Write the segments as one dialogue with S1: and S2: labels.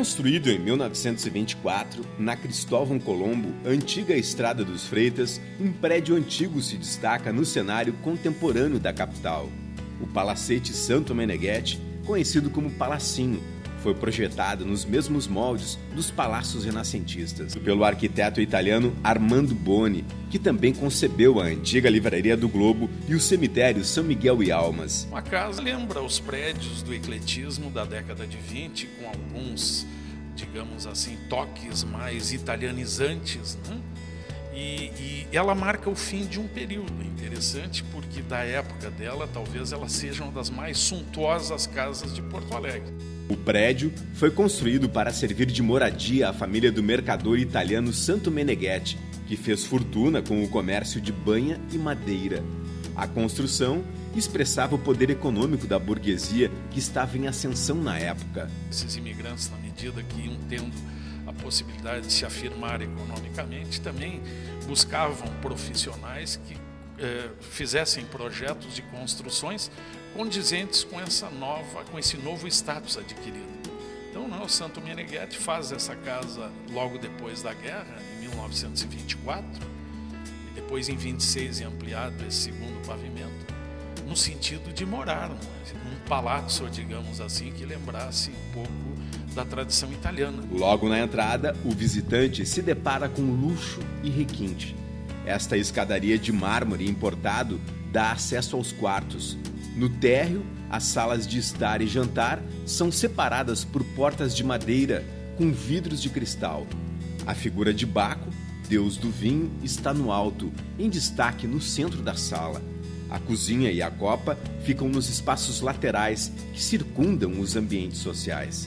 S1: Construído em 1924, na Cristóvão Colombo, antiga Estrada dos Freitas, um prédio antigo se destaca no cenário contemporâneo da capital. O Palacete Santo Meneghetti, conhecido como Palacinho, foi projetado nos mesmos moldes dos palácios renascentistas, pelo arquiteto italiano Armando Boni, que também concebeu a antiga Livraria do Globo e o cemitério São Miguel e Almas.
S2: A casa lembra os prédios do ecletismo da década de 20, com alguns, digamos assim, toques mais italianizantes, né? E ela marca o fim de um período interessante, porque da época dela, talvez ela seja uma das mais suntuosas casas de Porto Alegre.
S1: O prédio foi construído para servir de moradia à família do mercador italiano Santo Meneghetti, que fez fortuna com o comércio de banha e madeira. A construção expressava o poder econômico da burguesia que estava em ascensão na época.
S2: Esses imigrantes, na medida que iam tendo a possibilidade de se afirmar economicamente, também buscavam profissionais que fizessem projetos de construções condizentes com esse novo status adquirido. Então, o Santo Meneghetti faz essa casa logo depois da guerra, em 1924, e depois em 26 é ampliado esse segundo pavimento, no sentido de morar num palazzo, digamos assim, que lembrasse um pouco da tradição italiana.
S1: Logo na entrada, o visitante se depara com luxo e requinte. Esta escadaria de mármore importado dá acesso aos quartos. No térreo, as salas de estar e jantar são separadas por portas de madeira com vidros de cristal. A figura de Baco, deus do vinho, está no alto, em destaque no centro da sala. A cozinha e a copa ficam nos espaços laterais que circundam os ambientes sociais.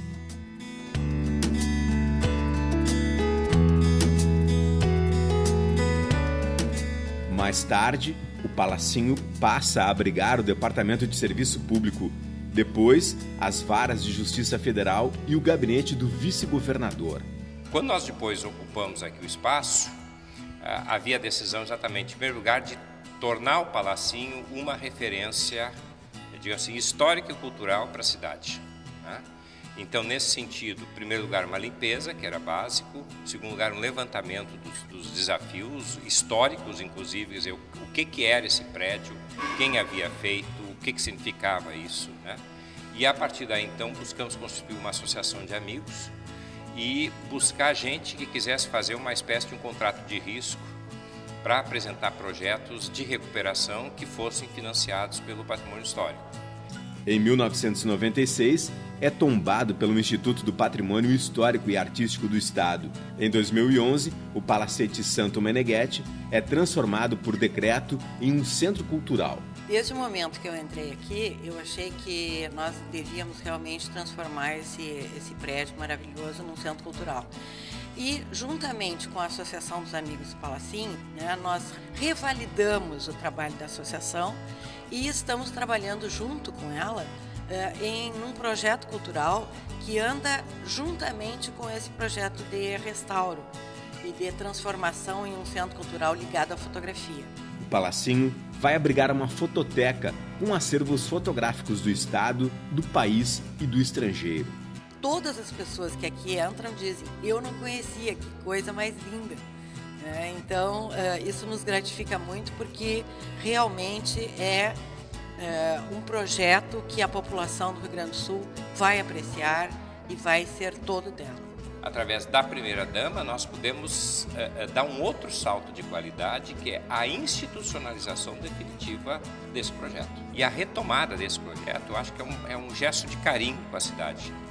S1: Mais tarde, o Palacinho passa a abrigar o Departamento de Serviço Público, depois as varas de Justiça Federal e o gabinete do vice-governador.
S3: Quando nós depois ocupamos aqui o espaço, havia a decisão exatamente, em primeiro lugar, de tornar o Palacinho uma referência, digamos assim, histórica e cultural para a cidade, né? Então, nesse sentido, em primeiro lugar, uma limpeza, que era básico. Em segundo lugar, um levantamento dos desafios históricos, inclusive, dizer, o que era esse prédio, quem havia feito, o que significava isso, né? E, a partir daí, então, buscamos constituir uma associação de amigos e buscar gente que quisesse fazer uma espécie de um contrato de risco para apresentar projetos de recuperação que fossem financiados pelo patrimônio histórico.
S1: Em 1996, é tombado pelo Instituto do Patrimônio Histórico e Artístico do Estado. Em 2011, o Palacete Santo Meneghetti é transformado por decreto em um centro cultural.
S4: Desde o momento que eu entrei aqui, eu achei que nós devíamos realmente transformar esse prédio maravilhoso num centro cultural. E, juntamente com a Associação dos Amigos do Palacinho, né, nós revalidamos o trabalho da associação e estamos trabalhando junto com ela em um projeto cultural que anda juntamente com esse projeto de restauro e de transformação em um centro cultural ligado à fotografia.
S1: O Palacinho vai abrigar uma fototeca com acervos fotográficos do estado, do país e do estrangeiro.
S4: Todas as pessoas que aqui entram dizem, eu não conhecia, que coisa mais linda. Então, isso nos gratifica muito porque realmente é um projeto que a população do Rio Grande do Sul vai apreciar e vai ser todo dela.
S3: Através da primeira-dama, nós podemos dar um outro salto de qualidade, que é a institucionalização definitiva desse projeto. E a retomada desse projeto, eu acho que é um gesto de carinho com a cidade.